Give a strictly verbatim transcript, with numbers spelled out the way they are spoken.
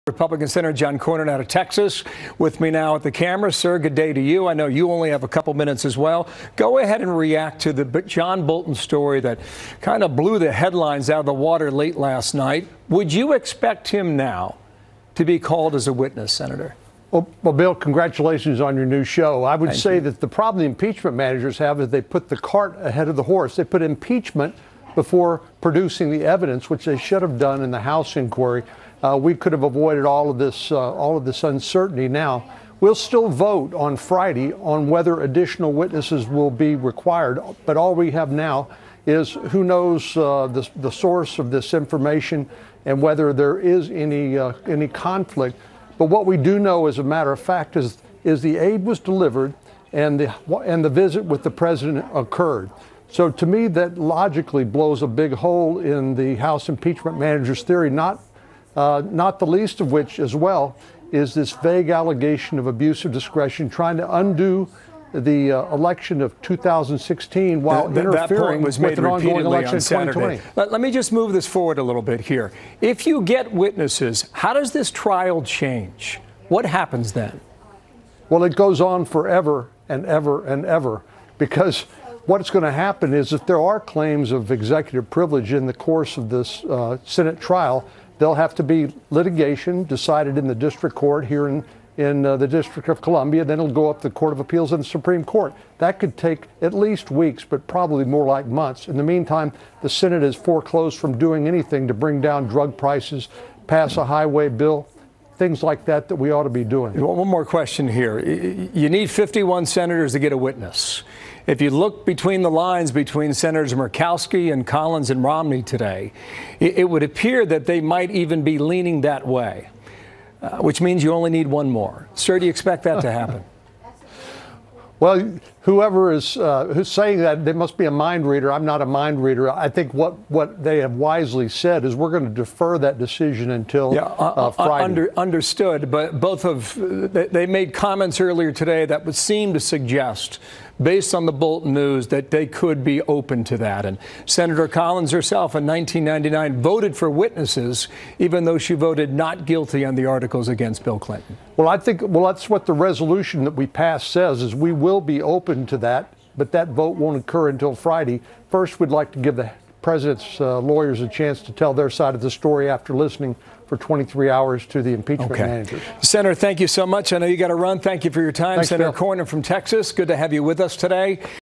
Republican Senator John Cornyn out of Texas with me now at the camera. Sir, good day to you. I know you only have a couple minutes as well. Go ahead and react to the John Bolton story that kind of blew the headlines out of the water late last night. Would you expect him now to be called as a witness, Senator? Well, well, Bill, congratulations on your new show. I would Thank say you. that the problem the impeachment managers have is they put the cart ahead of the horse. They put impeachment before producing the evidence, which they should have done in the House inquiry. Uh, we could have avoided all of this, uh, all of this uncertainty. Now, we'll still vote on Friday on whether additional witnesses will be required. But all we have now is who knows uh, the, the source of this information and whether there is any uh, any conflict. But what we do know, as a matter of fact, is is the aid was delivered and the and the visit with the president occurred. So to me, that logically blows a big hole in the House impeachment manager's theory. Not Uh, not the least of which, as well, is this vague allegation of abuse of discretion, trying to undo the uh, election of two thousand sixteen while the, interfering that was with made an ongoing election on in twenty twenty. Let, let me just move this forward a little bit here. If you get witnesses, how does this trial change? What happens then? Well, it goes on forever and ever and ever, because what's going to happen is if there are claims of executive privilege in the course of this uh, Senate trial, there'll have to be litigation decided in the district court here in, in uh, the District of Columbia. Then it'll go up to the Court of Appeals and the Supreme Court. That could take at least weeks, but probably more like months. In the meantime, the Senate is foreclosed from doing anything to bring down drug prices, pass a highway bill, things like that that we ought to be doing. One more question here. You need fifty-one senators to get a witness. If you look between the lines between Senators Murkowski and Collins and Romney today, it would appear that they might even be leaning that way, uh, which means you only need one more. Sir, do you expect that to happen? Well, whoever is uh, who's saying that, they must be a mind reader. I'm not a mind reader. I think what, what they have wisely said is we're going to defer that decision until yeah, uh, Friday. Under, understood, but both of they made comments earlier today that would seem to suggest, based on the Bolton news, that they could be open to that. And Senator Collins herself in nineteen ninety-nine voted for witnesses, even though she voted not guilty on the articles against Bill Clinton. Well, I think, well, that's what the resolution that we passed says, is we will be open to that, but that vote won't occur until Friday. First, we'd like to give the president's uh, lawyers a chance to tell their side of the story after listening for twenty-three hours to the impeachment okay. managers. Senator, thank you so much. I know you got to run. Thank you for your time. Thanks, Senator Bill. Cornyn from Texas, good to have you with us today.